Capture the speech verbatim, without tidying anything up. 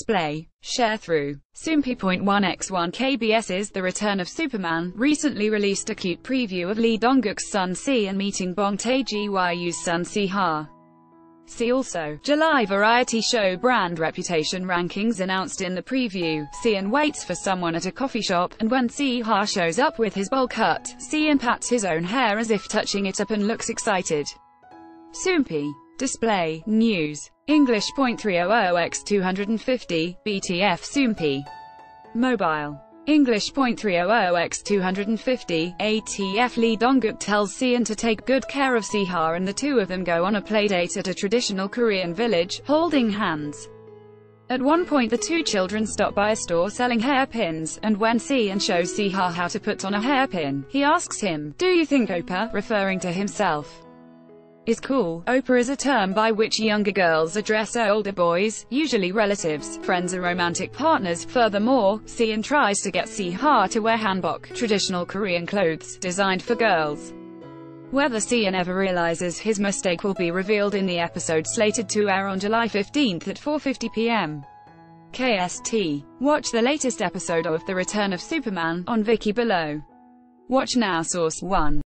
display. Sharethrough. Soompi point one x one K B S's The Return of Superman recently released a cute preview of Lee Dong-gook's son Si-yeon meeting Bong Tae Gyu's son Si-ha. See also. July variety show brand reputation rankings announced in the preview. Si-yeon waits for someone at a coffee shop, and when Si-ha shows up with his bowl cut, Si-yeon pats his own hair as if touching it up and looks excited. Soompi. Display. News. English point three hundred by two hundred fifty, B T F Soompi. Mobile. English point three hundred by two hundred fifty, A T F Lee Dong-gook tells Si-yeon to take good care of Si-ha, and the two of them go on a playdate at a traditional Korean village, holding hands. At one point the two children stop by a store selling hairpins, and when Si-yeon shows Si-ha how to put on a hairpin, he asks him, "Do you think Oppa," referring to himself, is cool? Oppa is a term by which younger girls address older boys, usually relatives, friends or romantic partners. Furthermore, Si-yeon tries to get Si-ha to wear hanbok, traditional Korean clothes, designed for girls. Whether Si-yeon ever realizes his mistake will be revealed in the episode slated to air on July fifteenth at four fifty p m K S T. Watch the latest episode of The Return of Superman on Viki below. Watch now. Source one.